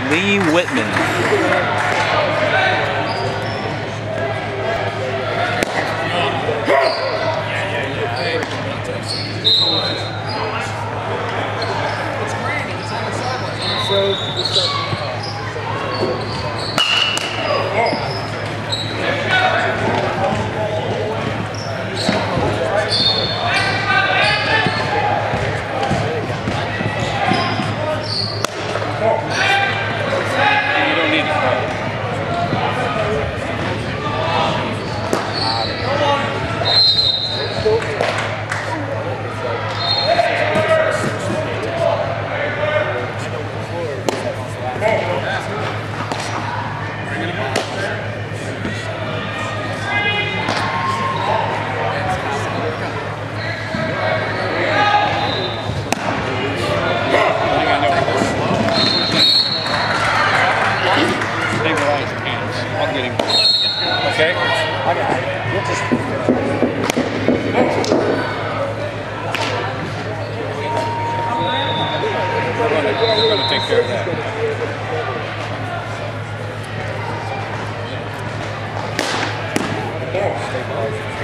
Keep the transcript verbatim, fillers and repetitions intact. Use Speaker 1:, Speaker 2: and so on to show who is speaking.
Speaker 1: Lee Whitman.
Speaker 2: Okay? I got it. We'll just... We're going to, we're going to take care of that.